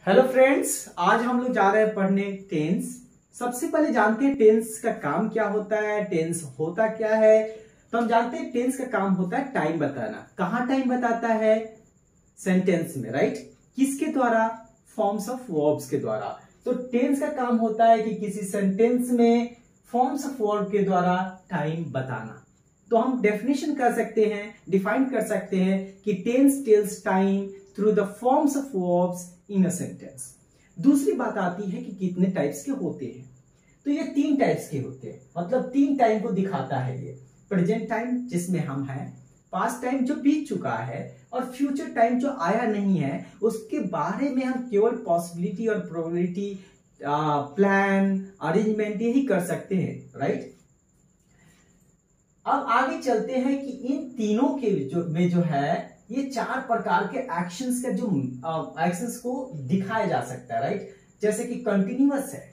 Hello friends, आज हम लोग जा रहे हैं पढ़ने टेंस। सबसे पहले जानते हैं टेंस का काम क्या होता है, टेंस होता क्या है। तो हम जानते हैं टेंस का काम होता है टाइम बताना। कहाँ टाइम बताता है? सेंटेंस में, राइट। किसके द्वारा? फॉर्म्स ऑफ वर्ब्स के द्वारा। तो टेंस का काम होता है कि किसी सेंटेंस में फॉर्म्स ऑफ वर्ब के द्वारा टाइम बताना। तो हम डेफिनेशन कर सकते हैं, डिफाइन कर सकते हैं कि tense tells time through the forms of verbs in a sentence. दूसरी बात आती है कि कितने टाइप्स के होते हैं। तो ये 3 टाइप्स के होते हैं, मतलब 3 टाइम को दिखाता है ये। प्रेजेंट टाइम जिसमें हम हैं, पास्ट टाइम जो बीत चुका है, और फ्यूचर टाइम जो आया नहीं है, उसके बारे में हम केवल पॉसिबिलिटी और प्रोबेबिलिटी, प्लान, अरेंजमेंट यही कर सकते हैं, राइट। अब आगे चलते हैं कि इन तीनों के जो है ये 4 प्रकार के एक्शंस का जो एक्शंस को दिखाया जा सकता है, राइट। जैसे कि कंटिन्यूअस है,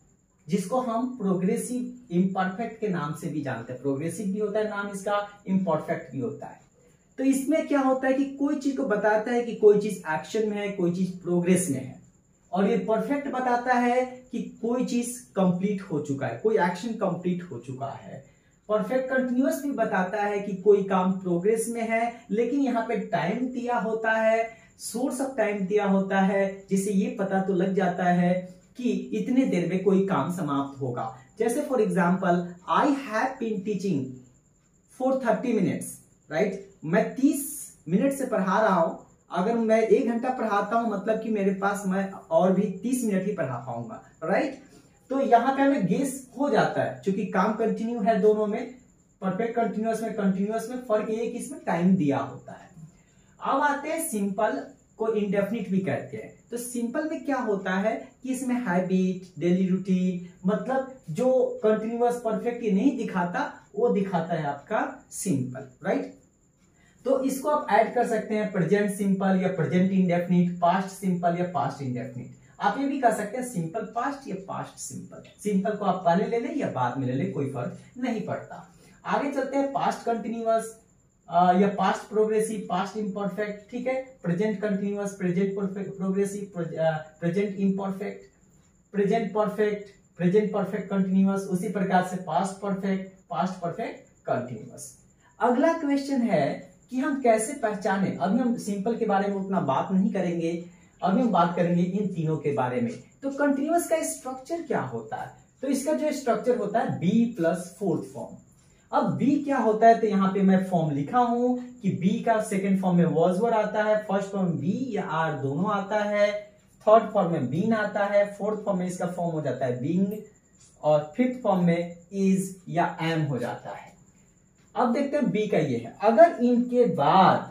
जिसको हम प्रोग्रेसिव इम्परफेक्ट के नाम से भी जानते हैं। प्रोग्रेसिव भी होता है नाम इसका, इम्परफेक्ट भी होता है। तो इसमें क्या होता है कि कोई चीज को बताता है कि कोई चीज एक्शन में है, कोई चीज प्रोग्रेस में है। और ये परफेक्ट बताता है कि कोई चीज कंप्लीट हो चुका है, कोई एक्शन कंप्लीट हो चुका है। परफेक्ट कंटिन्यूअस भी बताता है कि कोई काम प्रोग्रेस में है, लेकिन यहाँ पे टाइम दिया होता है, सोर्स ऑफ टाइम दिया होता है, जिससे ये पता तो लग जाता है कि इतने देर में कोई काम समाप्त होगा। जैसे for example, I have been teaching for 30 minutes, right. मैं 30 मिनट से पढ़ा रहा हूं। अगर मैं 1 घंटा पढ़ाता हूं, मतलब कि मेरे पास मैं और भी 30 मिनट ही पढ़ा पाऊंगा, राइट। तो यहाँ पे हमें गेस हो जाता है, क्योंकि काम कंटिन्यू है दोनों में। परफेक्ट कंटिन्यूअस में फर्क ये कि इसमें टाइम दिया होता है। अब आते हैं सिंपल को इंडेफिनिट भी कहते हैं। तो सिंपल में क्या होता है कि इसमें हैबिट, डेली रूटीन, मतलब जो कंटिन्यूअस परफेक्ट ये नहीं दिखाता, वो दिखाता है आपका सिंपल, राइट। तो इसको आप ऐड कर सकते हैं, प्रेजेंट सिंपल या प्रेजेंट इंडेफिनिट, पास्ट सिंपल या पास्ट इंडेफिनिट। आप ये भी कह सकते हैं सिंपल पास्ट या पास्ट सिंपल। सिंपल को आप पहले ले लें या बाद में ले लें, कोई फर्क नहीं पड़ता। आगे चलते हैं पास्ट कंटिन्यूअस या पास्ट प्रोग्रेसिव, पास्ट इम्परफेक्ट, ठीक है। Present continuous, present progressive, present imperfect, present perfect, present perfect continuous. उसी प्रकार से past perfect, past perfect continuous. अगला क्वेश्चन है कि हम कैसे पहचाने। अभी हम सिंपल के बारे में उतना बात नहीं करेंगे, अभी हम बात करेंगे इन तीनों के बारे में। तो कंटिन्यूअस का स्ट्रक्चर क्या होता है? तो इसका जो स्ट्रक्चर होता है बी प्लस फोर्थ फॉर्म। अब बी क्या होता है? तो यहाँ पे मैं फॉर्म लिखा हूं कि बी का सेकंड फॉर्म में वॉज वर आता है, फर्स्ट फॉर्म में बी या आर दोनों आता है, थर्ड फॉर्म में बीन आता है, फोर्थ फॉर्म में इसका फॉर्म हो जाता है बीइंग, और फिफ्थ फॉर्म में इज या एम हो जाता है। अब देखते हैं बी का ये है, अगर इनके बाद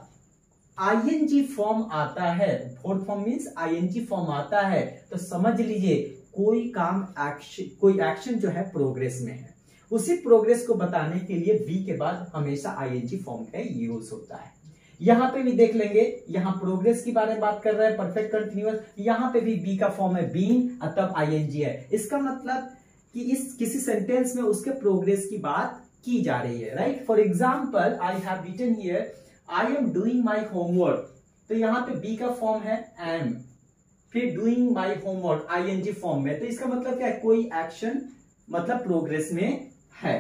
आईएनजी फॉर्म आता है, fourth form means ING form आता है, तो समझ लीजिए कोई काम कोई एक्शन जो है प्रोग्रेस में है। उसी प्रोग्रेस को बताने के लिए बी के बाद हमेशा आईएनजी फॉर्म का यूज होता है। यहां पे भी देख लेंगे, यहां प्रोग्रेस के बारे में बात कर रहे हैं, परफेक्ट कंटिन्यूअस। यहां पे भी बी का फॉर्म है बीन, तब आईएनजी है। इसका मतलब कि इस किसी सेंटेंस में उसके प्रोग्रेस की बात की जा रही है, right. For example, I have written here I am doing my homework. तो यहाँ पे बी का फॉर्म है एम, फिर doing my homework ING form में। तो इसका मतलब क्या है? कोई एक्शन मतलब प्रोग्रेस में है।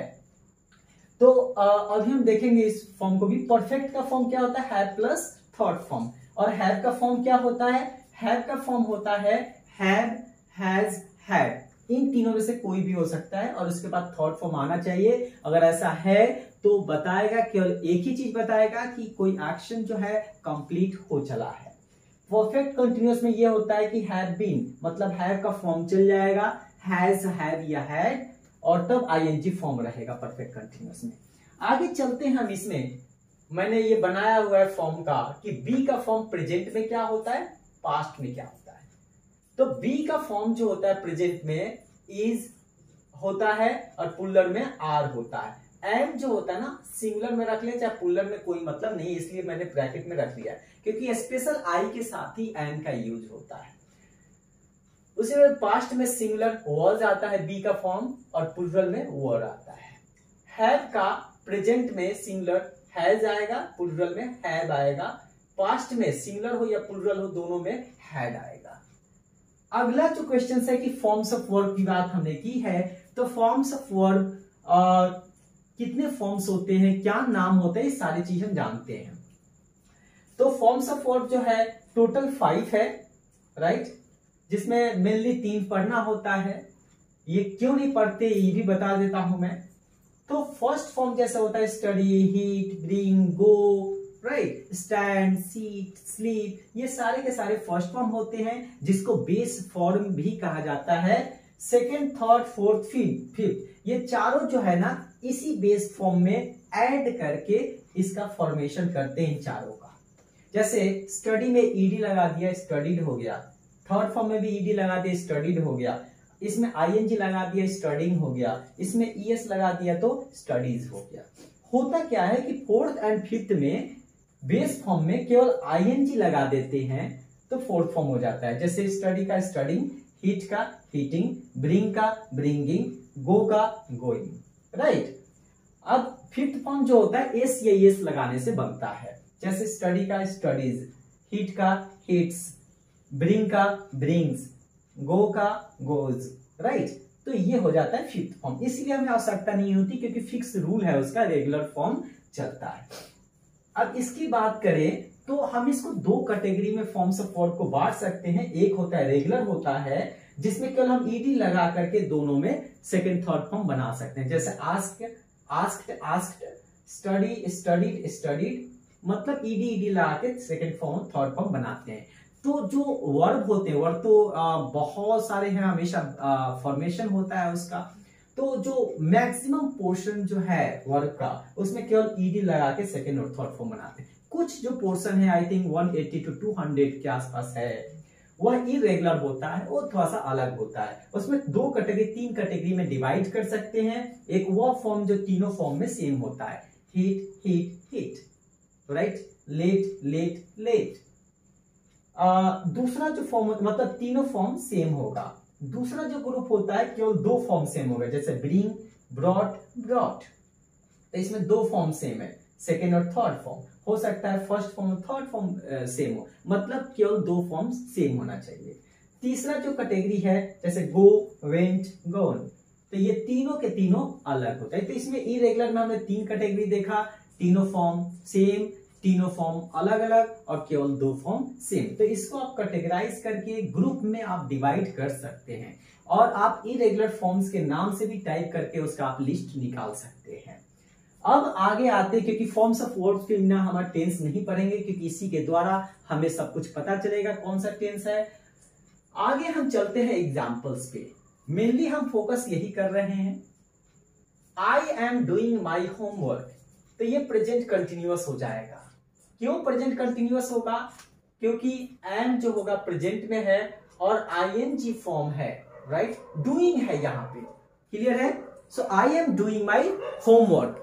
तो अभी हम देखेंगे इस फॉर्म को भी। परफेक्ट का फॉर्म क्या होता है? Have plus third form. और हैव का फॉर्म क्या होता है? हैव का फॉर्म होता है हैव, हैज, हैड। इन तीनों में से कोई भी हो सकता है, और उसके बाद थर्ड फॉर्म आना चाहिए। अगर ऐसा है तो बताएगा, केवल एक ही चीज बताएगा कि कोई एक्शन जो है कंप्लीट हो चला है। परफेक्ट कंटिन्यूअस में ये होता है कि हैव बीन, मतलब हैव का फॉर्म चल जाएगा, हैज, हैव या हैड, और तब आईएनजी फॉर्म रहेगा परफेक्ट कंटिन्यूअस में। आगे चलते हैं हम इसमें। मैंने ये बनाया हुआ है फॉर्म का कि बी का फॉर्म प्रेजेंट में क्या होता है, पास्ट में क्या होता है। तो बी का फॉर्म जो होता है प्रेजेंट में इज होता है, और पुलर में आर होता है। एम जो होता है ना, सिंगुलर में रख ले चाहे पुलर में, कोई मतलब नहीं, इसलिए मैंने ब्रैकेट में रख लिया, क्योंकि स्पेशल आई के साथ ही एम का यूज होता है। उसी में पास्ट में सिंगुलर वॉज आता है बी का फॉर्म, और प्लूरल में वर आता है। हैव का प्रेजेंट में सिंगुलर हैज आएगा, प्लूरल में हैव आएगा। पास्ट में सिंगुलर हो या प्लूरल हो, दोनों में हैड आएगा। अगला जो क्वेश्चन है कि फॉर्म्स ऑफ वर्ब की बात हमने की है, तो फॉर्म्स ऑफ वर्ब कितने फॉर्म्स होते हैं, क्या नाम होते हैं, ये सारी चीज हम जानते हैं। तो फॉर्म्स ऑफ वर्ब जो है टोटल 5 है, राइट, जिसमें मेनली 3 पढ़ना होता है। ये क्यों नहीं पढ़ते ये भी बता देता हूं मैं। तो फर्स्ट फॉर्म जैसा होता है study, hit, bring, go, write, stand, sit, sleep, ये सारे के सारे फर्स्ट फॉर्म होते हैं, जिसको बेस फॉर्म भी कहा जाता है। सेकेंड, थर्ड, फोर्थ, फिफ्थ, ये चारों जो है ना इसी बेस फॉर्म में ऐड करके इसका फॉर्मेशन करते हैं इन चारों का। जैसे स्टडी में ईडी लगा दिया, स्टडीड हो गया। थर्ड फॉर्म में भी ईडी लगा दिया, स्टडीड हो गया। इसमें आईएनजी लगा दिया, स्टडिंग हो गया। इसमें ईएस लगा दिया तो स्टडीज हो गया। होता क्या है कि फोर्थ एंड फिफ्थ में बेस फॉर्म में केवल आईएनजी लगा देते हैं तो फोर्थ फॉर्म हो जाता है। जैसे स्टडी का स्टडिंग, हीट का हीटिंग, ब्रिंग का ब्रिंगिंग, गो का गोइंग, राइट। अब फिफ्थ फॉर्म जो होता है एस या एस लगाने से बनता है। जैसे स्टडी का स्टडीज, हीट का हीट्स, ब्रिंग का ब्रिंग्स, गो का गोज, राइट। तो ये हो जाता है फिफ्थ फॉर्म। इसलिए हमें आवश्यकता नहीं होती क्योंकि फिक्स रूल है उसका, रेगुलर फॉर्म चलता है। अब इसकी बात करें तो हम इसको 2 कैटेगरी में फॉर्म्स ऑफ वर्ब को बांट सकते हैं। एक होता है रेगुलर होता है, जिसमें केवल हम ईडी लगा करके दोनों में सेकंड थर्ड फॉर्म बना सकते हैं। जैसे asked, asked, asked, study, studied, studied, मतलब ईडी लगा के सेकंड फॉर्म थर्ड फॉर्म बनाते हैं। तो जो वर्ब होते हैं, वर्ब तो बहुत सारे हैं, हमेशा फॉर्मेशन होता है उसका। तो जो मैक्सिमम पोर्शन जो है वर्ब का, उसमें केवल ईडी लगा के सेकंड और थर्ड फॉर्म बनाते हैं। कुछ जो पोर्शन है आई थिंक 180 to 200 के आसपास है, वह इरेगुलर होता है, वो थोड़ा सा अलग होता है। उसमें 2 कैटेगरी 3 कैटेगरी में डिवाइड कर सकते हैं। एक वो फॉर्म जो तीनों फॉर्म में सेम होता है, hit, hit, hit, right, let, let, let. दूसरा जो फॉर्म मतलब तीनों फॉर्म सेम होगा। दूसरा जो ग्रुप होता है केवल 2 फॉर्म सेम होगा, जैसे ब्रिंग, ब्रॉट, ब्रॉट। तो इसमें 2 फॉर्म सेम है, सेकेंड और थर्ड फॉर्म। हो सकता है फर्स्ट फॉर्म और थर्ड फॉर्म सेम हो, मतलब केवल 2 फॉर्म सेम होना चाहिए। तीसरा जो कैटेगरी है जैसे गो, वेंट, गोन, तो ये तीनों के तीनों अलग होता है। तो इसमें इरेगुलर में हमने 3 कैटेगरी देखा, तीनों फॉर्म सेम, तीनों फॉर्म अलग अलग और केवल 2 फॉर्म सेम। तो इसको आप कैटेगराइज करके ग्रुप में आप डिवाइड कर सकते हैं और आप इरेगुलर फॉर्म्स के नाम से भी टाइप करके उसका आप लिस्ट निकाल सकते हैं। अब आगे आते हैं, क्योंकि फॉर्म्स ऑफ वर्ब्स के बिना हमारा टेंस नहीं पढ़ेंगे, क्योंकि इसी के द्वारा हमें सब कुछ पता चलेगा कौन सा टेंस है। आगे हम चलते हैं एग्जाम्पल्स पे। मेनली हम फोकस यही कर रहे हैं। I am doing my homework, तो ये प्रेजेंट कंटिन्यूअस हो जाएगा। क्यों प्रेजेंट कंटिन्यूअस होगा? क्योंकि एम जो होगा प्रेजेंट में है और आईएनजी फॉर्म है, राइट, डूइंग है यहां पे, क्लियर है। So I am doing my homework,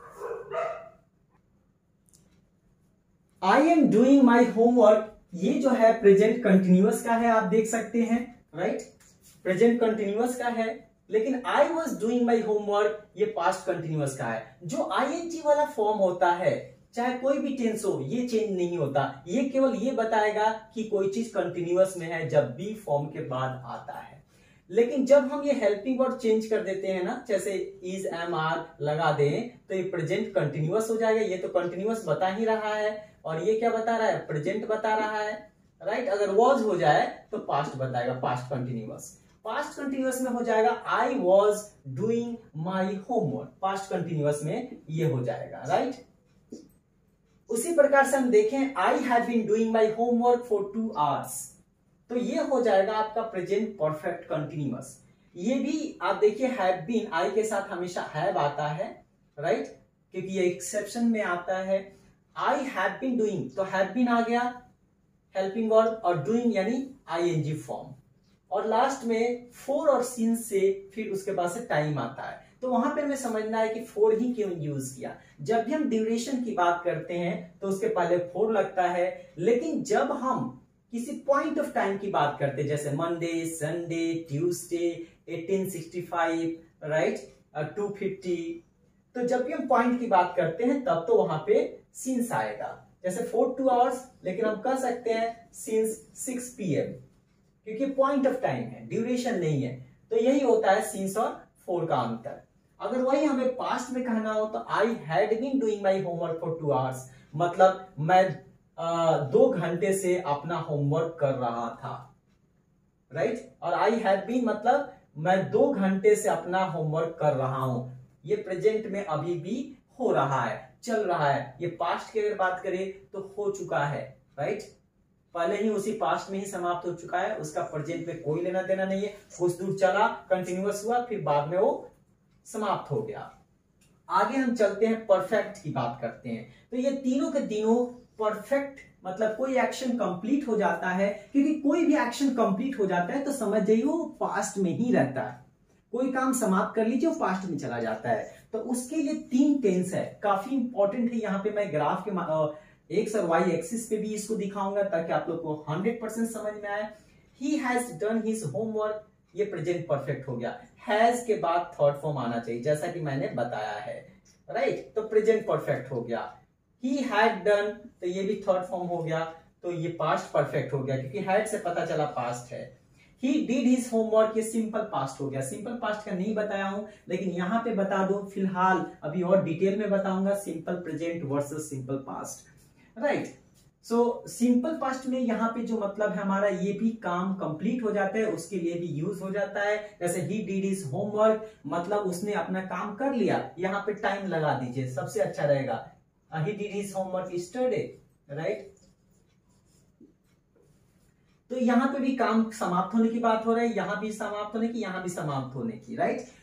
I am doing my homework, ये जो है प्रेजेंट कंटिन्यूअस का है, आप देख सकते हैं, राइट, प्रेजेंट कंटिन्यूअस का है। लेकिन I was doing my homework ये पास्ट कंटिन्यूअस का है। जो आईएनजी वाला फॉर्म होता है, चाहे कोई भी टेंस हो, ये चेंज नहीं होता। ये केवल ये बताएगा कि कोई चीज कंटिन्यूअस में है जब बी फॉर्म के बाद आता है। लेकिन जब हम ये हेल्पिंग वर्ड चेंज कर देते हैं ना, जैसे इज, एम, आर लगा दें, तो ये प्रेजेंट कंटिन्यूअस हो जाएगा। ये तो कंटिन्यूअस बता ही रहा है और ये क्या बता रहा है, प्रेजेंट बता रहा है, राइट। अगर वॉज हो जाए तो पास्ट बताएगा, पास्ट कंटिन्यूअस। पास्ट कंटिन्यूअस में हो जाएगा I was doing my homework, past continuous में ये हो जाएगा, राइट। उसी प्रकार से हम देखें I have been doing my homework for 2 hours, तो ये हो जाएगा आपका प्रेजेंट परफेक्ट कंटिन्यूअस। ये भी आप देखिए हैव बीन, आई के साथ हमेशा हैव आता है, राइट, क्योंकि ये एक्सेप्शन में आता है। आई हैव बीन डूइंग, तो हैव बीन आ गया हेल्पिंग वर्ब और डूइंग यानी आईएनजी फॉर्म, और लास्ट में फोर और सिंस से फिर उसके बाद से टाइम आता है। तो वहां पे हमें समझना है कि फोर ही क्यों यूज किया। जब भी हम ड्यूरेशन की बात करते हैं तो उसके पहले फोर लगता है, लेकिन जब हम किसी पॉइंट ऑफ टाइम की बात करते हैं, जैसे मंडे, संडे, ट्यूसडे, 1865, राइट, 250, तो जब भी हम पॉइंट की बात करते हैं तब तो वहां पे सिंस आएगा। जैसे 4 2 hours, लेकिन हम कह सकते हैं सिंस 6 PM, क्योंकि पॉइंट ऑफ टाइम है, ड्यूरेशन नहीं है। तो यही होता है सिंस और फॉर का अंतर। अगर वही हमें पास्ट में कहना हो तो I had been doing my homework for 2 hours, मतलब मैं 2 घंटे से अपना होमवर्क कर रहा था, राइट। और आई हैव बीन मतलब मैं 2 घंटे से अपना होमवर्क कर रहा हूं, ये प्रेजेंट में अभी भी हो रहा है, चल रहा है। ये पास्ट की अगर बात करें तो हो चुका है, राइट, पहले ही उसी पास्ट में ही समाप्त हो चुका है, उसका प्रेजेंट में कोई लेना देना नहीं है। कुछ दूर चला, कंटिन्यूअस हुआ, फिर बाद में वो समाप्त हो गया। आगे हम चलते हैं, परफेक्ट की बात करते हैं। तो ये तीनों के तीनों परफेक्ट, मतलब कोई एक्शन कंप्लीट हो जाता है, क्योंकि कोई भी एक्शन कंप्लीट हो जाता है तो समझ जाइए वो पास्ट में ही रहता है। कोई काम समाप्त कर लीजिए वो पास्ट में चला जाता है। तो उसके लिए 3 टेंस है, काफी इंपॉर्टेंट है। यहाँ पे मैं ग्राफ के एक्स और वाई एक्सिस पे भी इसको दिखाऊंगा ताकि आप लोग को 100% समझ में आए। He has done his homework, ये प्रेजेंट परफेक्ट हो गया। हैज के बाद थर्ड फॉर्म आना चाहिए, जैसा कि मैंने बताया है, राइट। तो प्रेजेंट परफेक्ट हो गया। ही हैड डन, तो ये भी थर्ड फॉर्म हो गया, तो ये पास्ट परफेक्ट हो गया, क्योंकि हैड से पता चला पास्ट है। ही डिड हिज होमवर्क, ये सिंपल पास्ट हो गया। सिंपल पास्ट का नहीं बताया हूं, लेकिन यहां पे बता दो फिलहाल, अभी और डिटेल में बताऊंगा simple present versus simple past, right. So simple past में यहाँ पे जो मतलब है हमारा, ये भी काम कंप्लीट हो जाता है, उसके लिए भी यूज हो जाता है। जैसे ही डिड हिज होमवर्क, मतलब उसने अपना काम कर लिया, यहाँ पे टाइम लगा दीजिए, सबसे अच्छा रहेगा। He did his homework yesterday, right. तो यहां पे भी काम समाप्त होने की बात हो रही है, यहां भी समाप्त होने की, यहां भी समाप्त होने की, राइट।